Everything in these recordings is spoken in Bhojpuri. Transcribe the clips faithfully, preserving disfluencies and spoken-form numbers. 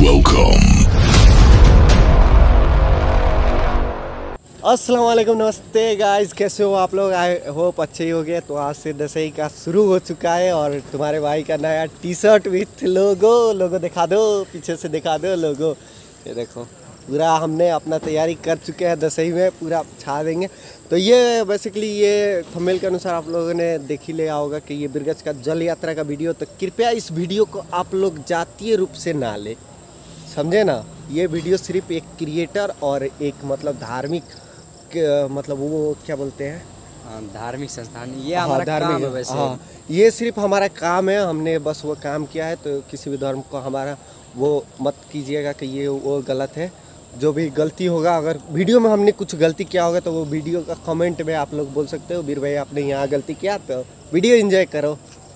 Welcome. अस्सलाम वालेकुम, नमस्ते गाइस, कैसे हो आप लोग? आई होप अच्छे ही हो गए। तो आज से दशहरी का शुरू हो चुका है और तुम्हारे भाई का नया T shirt with logo logo दिखा दो, पीछे से दिखा दो लोगो। ये देखो, पूरा हमने अपना तैयारी कर चुके हैं, दशहरी में पूरा छा देंगे। तो ये बेसिकली ये थंबनेल के अनुसार आप लोगों ने देख ही लिया होगा कि ये बिरगज का जल यात्रा का वीडियो। तो कृपया इस वीडियो को आप लोग जातीय रूप से ना ले, समझे ना। ये वीडियो सिर्फ एक क्रिएटर और एक मतलब धार्मिक मतलब वो क्या बोलते हैं, धार्मिक संस्थान, ये हमारा हाँ, काम है वैसे। हाँ, ये सिर्फ हमारा काम है, हमने बस वो काम किया है। तो किसी भी धर्म को हमारा वो मत कीजिएगा कि ये वो गलत है। जो भी गलती होगा, अगर वीडियो में हमने कुछ गलती किया होगा तो वो वीडियो का कमेंट में आप लोग बोल सकते हो, वीर भाई आपने यहाँ गलती किया। तो वीडियो एंजॉय करो।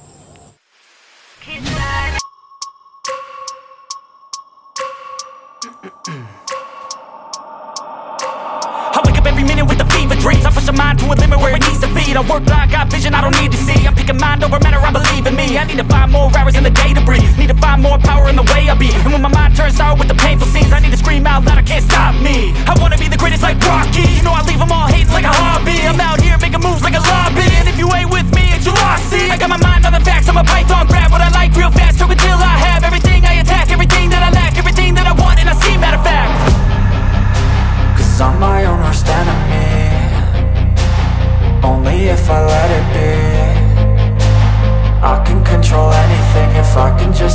Every minute with the fever dreams, I push a mind to a limit where it needs to be. I work blind, got vision I don't need to see. I'm picking mind over matter, I believe in me. I need to find more hours in the day to breathe. Need to find more power in the way I be. And when my mind turns sour with the painful scenes, I need to scream out loud, I can't stop me. I wanna be the greatest like Rocky. You know I leave them all hating like a hobby. I'm out here making moves like a lobby. And if you ain't with me, it's your loss, see. I got my mind on the facts, I'm a python, grab what I like real fast. Choke until I have everything I attack, everything that I lack, everything that I want, and I see matter of fact. Cause I'm my own worst enemy. Only if I let it be. I can control anything if I can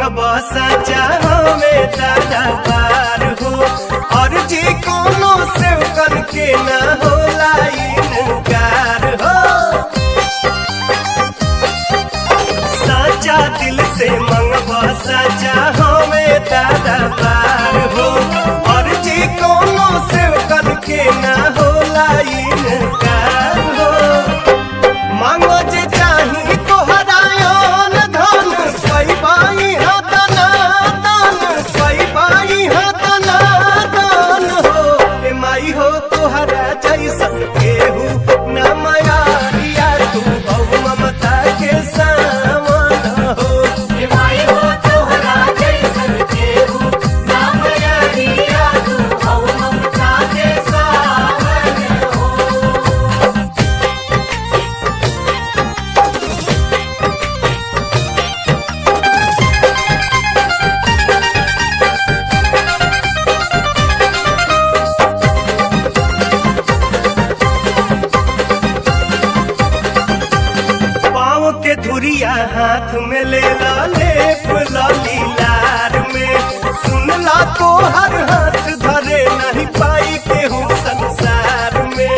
बसा चाहो में दादा पार हो और जी कोनो से कन के ना होला इनकार हो साचा दिल से मंग बसा चाहो में दादा पार हो और जी कोनो से कन के ना होला इनकार हो मांगो जे चाही तोहरायन धन कोई बाई हतना दान कोई बाई हतना दान हो ए माई हो तोहरा जैसन केहू ना माया रिया तू बहु ममता के सावन हो ए माई हो तोहरा जैसन केहू ना माया रिया तू बहु ममता के सावन हो। पाँव के धुरिया हाथ में ले ला लेप लाली लार में सुन ला तो हर हाथ धरे नहीं पाई के हूँ संसार में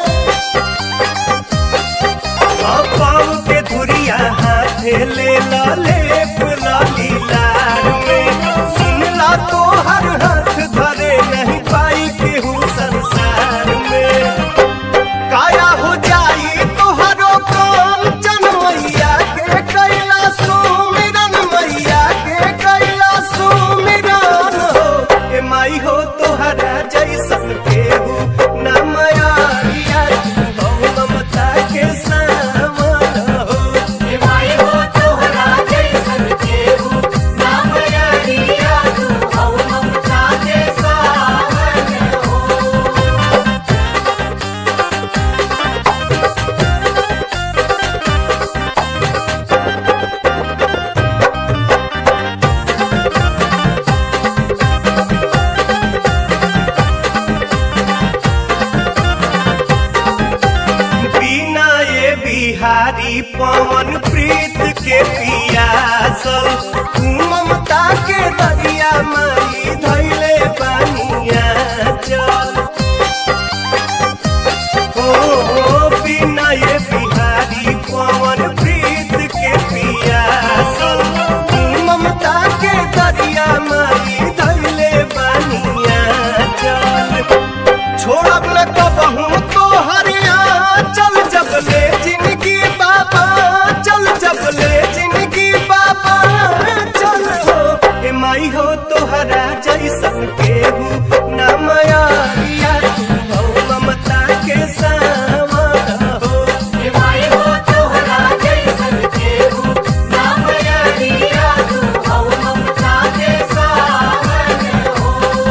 हाँ पाँव के धुरिया हाथ ले ला लेप लाली लार में सुन ला तो हर हाथ धरे नहीं पाई के हूँ संसार में काया हो जाई तोहरो काम जन मैया के कैला सुमिरन मैया के कैला सुमिरन हो ए माई हो तोहरा जैसन केहू ना माया रिया तू ममता के सावन हो ए माई हो तोहरा जैसन केहू ना माया रिया तू ममता के सावन हो। बिना ये बिहारी पवन प्रीत के पियासल तू ममता के दरिया माई धैले बनिया चल हो बिना ये बिहारी पवन प्रीत के पियासल तू ममता के दरिया माई धैले बनिया चल छोड़ब न कबहू तो हरिया चल जब ले जिंदगी बाबा चल जब ले जिंदगी बाबा चल हो ए माई हो तोहरा जैसन केहू ना माया रिया तू बहु ममता के सावन हो ए माई हो तोहरा जैसन केहू ना माया रिया तू बहु ममता के सावन हो।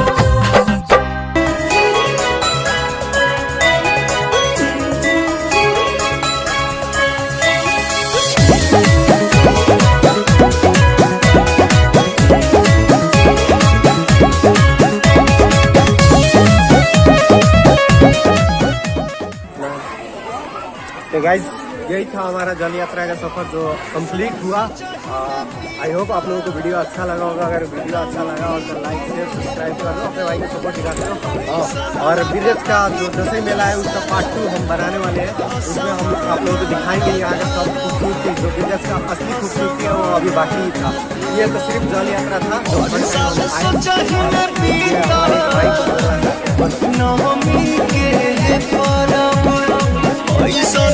तो गाइज यही था हमारा जल यात्रा का सफर जो कंप्लीट हुआ। आई होप आप लोगों को वीडियो अच्छा लगा होगा। अगर वीडियो अच्छा लगा हो तो लाइक शेयर सब्सक्राइब कर लो, अपने भाई को सपोर्ट दिखा दो। और ब्रिज का जो दसवीं मेला है उसका पार्ट टू हम बनाने वाले हैं, उसमें हम आप लोगों को दिखाएंगे यहाँ का सब खूबसूरती, जो ब्रिज का असली खूबसूरती है वो अभी बाकी ही था। ये तो सिर्फ जल यात्रा था जो भाई